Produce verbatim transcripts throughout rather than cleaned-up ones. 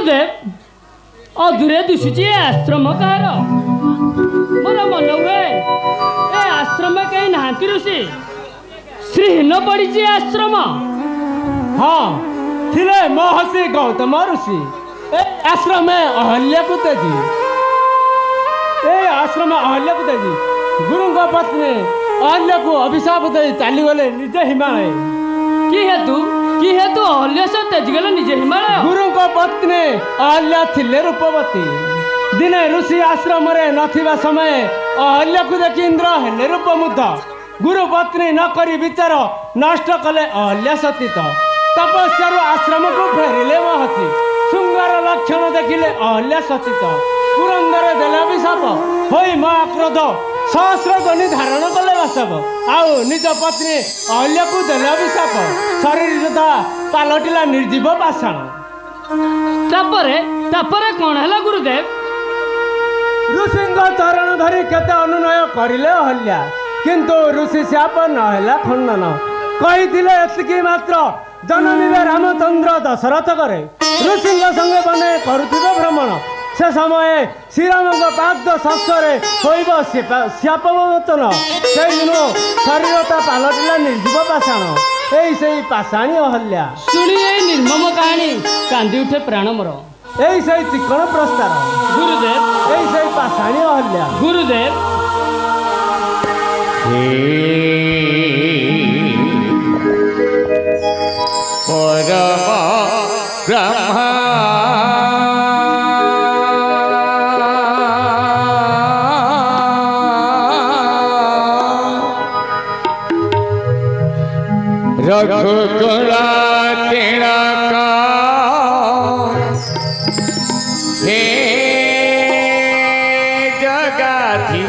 गुरुदेव अधूरे दिशुची आश्रम कार मोर मन हुए ए आश्रम कहीं नहांती ऋषि श्रीहीन पड़ी आश्रम। हाँ थिले महर्षि गौतम ऋषि ए आश्रम अहल्या को तेजी ए आश्रम अहल्या को तेजी गुरु पत्नी अहल्या को अभिशाप दे चली गले निजे हिमालय कि हेतु कि हेतु अहल्या से तेजी गले निजे हिमालय। गुरु पत्नी अहल्या थिले रूपवती दिने ऋषि आश्रम रे नथिबा समय अहल्या को देखि इंद्र हेले रूपमुद्ध गुरु पत्नी न करी विचार नष्ट कले अहल्या सतीत तपस्या आश्रम को फेरिले महर्षि सुंदर लक्षण देखिले अहल्या सतीत पुरंदर देले अभिशाप होई महाक्रोध सहस्र ध्वनि धारण कले बासव आउ निज पत्नी अहल्या को देले अभिशाप शरीर सुधा पालटिला निर्जीव पाषाण। तापरे तापरे कौन है गुरुदेव? ऋषि चरण धरी केते अनुनय करिले अहल्या किंतु ऋषि शाप नहला खंडन कही एतिकी मात्र जन्मिबे रामचंद्र दशरथ करे ऋषि संगे बने करुथिबे भ्रमण से समय श्रीराम पाद संस्परे होइब शापमोचन से दिन शरीरता पालटिला निर्जीव पाषाण यही से पाषाणी अहल्या शुणी निर्मम कहानी कांदी उठे प्राण मोर यही से चिकन प्रस्तार गुरुदेव यही से पाषाणी अहल्या गुरुदेव परम ब्रह्मा रघुकुला तिलका हे जगाधि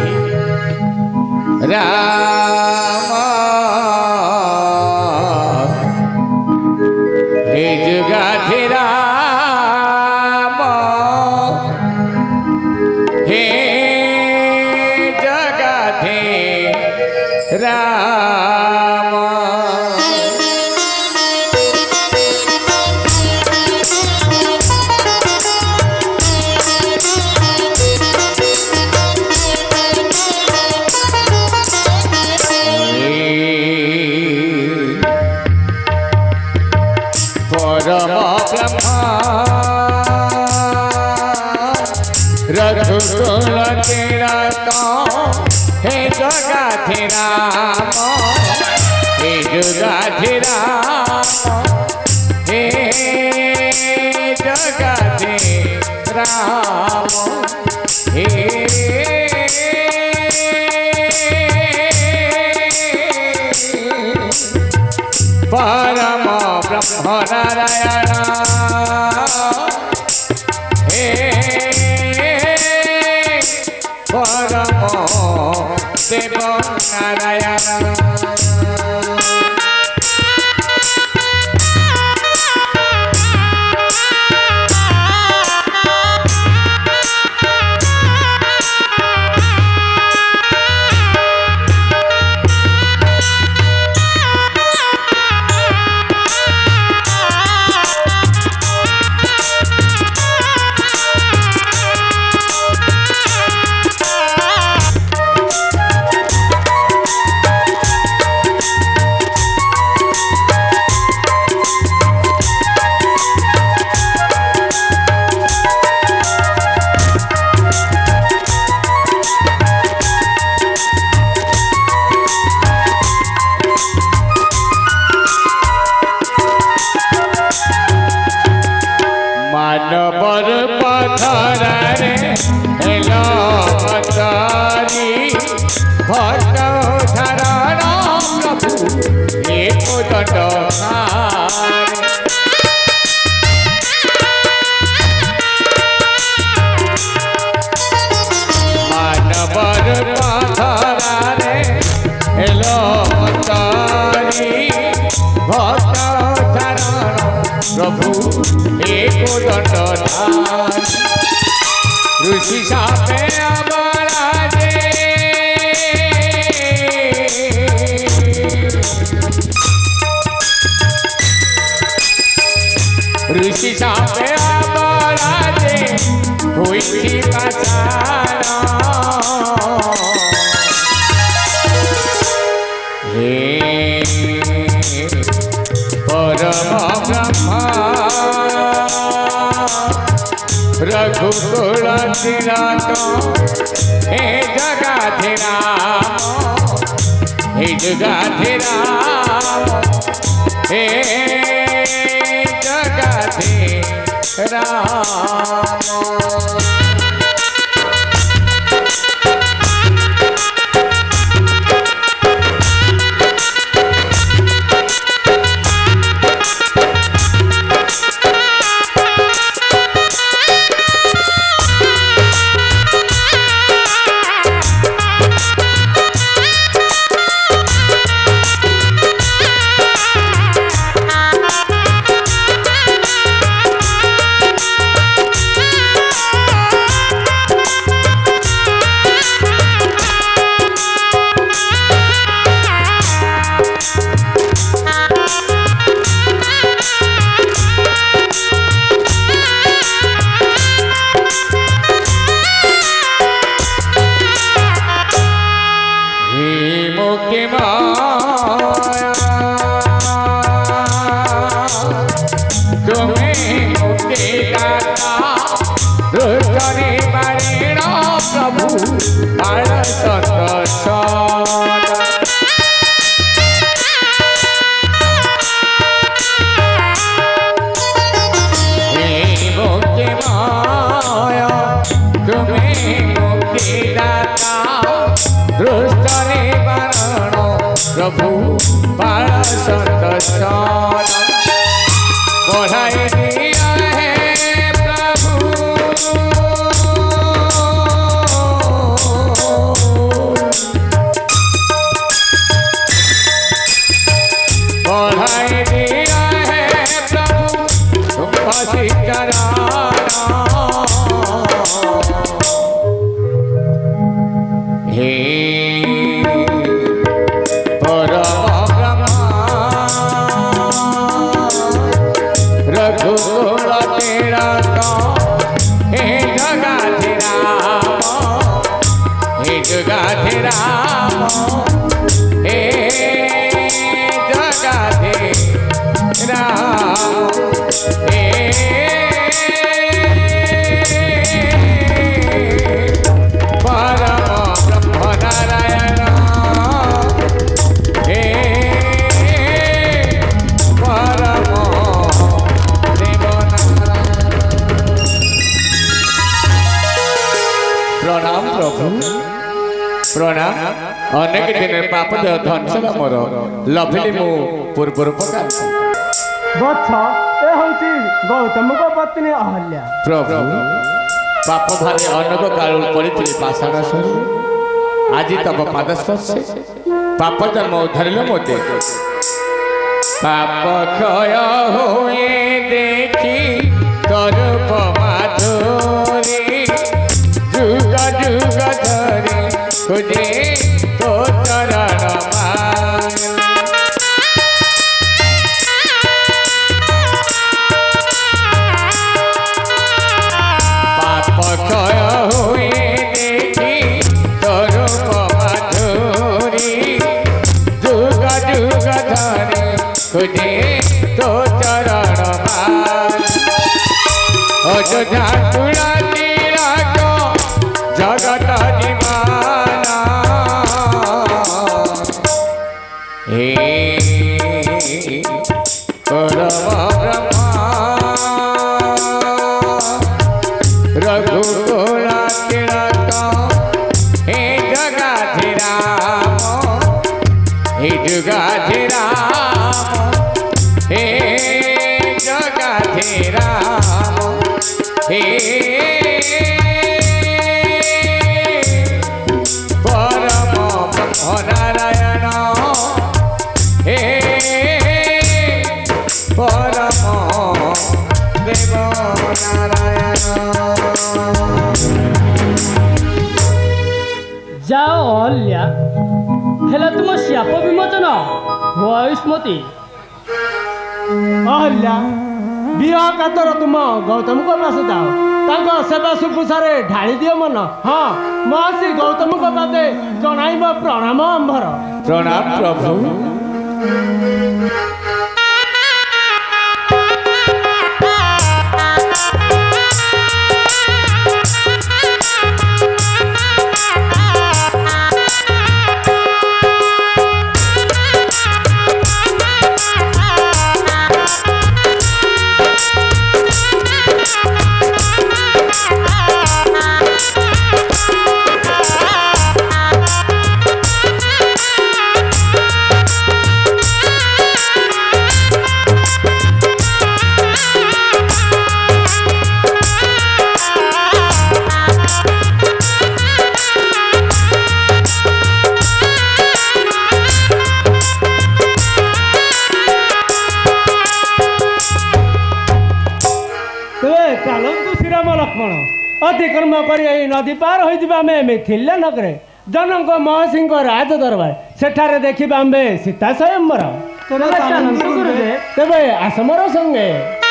राम हे जगाधि राम हे जगाधि राम रघुकुल तिलका हे जगाधि राम हे जगाधि राम हे जगाधि राम हे परम ब्रह्म नारायण परम देव नारायण मानवर पथरारे हेलो मतारी भक्त धरण प्रभु एक दंड मानवर पथरारे हेलो मतारी भक्त धरण प्रभु एक दंड ऋषि सापे अबराजे ऋषि सापे अबराजे रघुकुल तिलक हे जगाधि राम हे जगाधि राम हे जगाधि राम। प्रभु बाल संतोषण बढ़ाई दिया है प्रभु बढ़ाई दिया है प्रभु तुम चरण हे जगाधि राम हे जगाधि राम हे परम ब्रह्म नारायण हे परम देव नारायण। प्रणाम प्रभु प्रणाम। अनेक दिन पाप धनसला मोर लभिली मु पूर्वर पकार बच्छ ए होची गौतम को पत्नी अहल्या। प्रभु पाप भारे अनेक काल पड़ी पाषाण सर आज तब पाद स्पर्श पाप जन्म उद्धारिल मोते पाप क्षय हुए देखी तरूप माधुरी जुग जुग धरी तुझे तो चरण पाप क्षय हुए देखी तरूप माधुरी जुग जुग धरी तुझे तो चरण अयोध्या तुलसी जगत जीवाना हे परम ब्रह्मा रघुकुल तिलक हे जगाधि राम हे जगाधि राम हे जगाधि राम हे नारायण हे परम देव नारायण। जाओ अहल्या हेला तुम शाप विमोचन वयुष्मती। अहल्या विवाह कातर तुम गौतम को पास जाओ तांको सेवा सुपुषारे ढाली दियो मन। हाँ महर्षि गौतम को पाते जनाइब प्रणाम अंबर। प्रणाम प्रभु। ଲକ୍ଷ୍ମଣ ଅତିକ୍ରମ କରି ଏହି ନଦୀ ପାର ହୋଇଯିବା ଆମେ ମିଥିଲା ନଗରେ ଜନକ ମହର୍ଷିଙ୍କ ରାଜ ଦରବାର ସେଠାରେ ଦେଖିବା ଆମ୍ଭେ ସୀତା ସ୍ୱୟଂବର ତେବେ ଆସ ମୋର ସଙ୍ଗେ।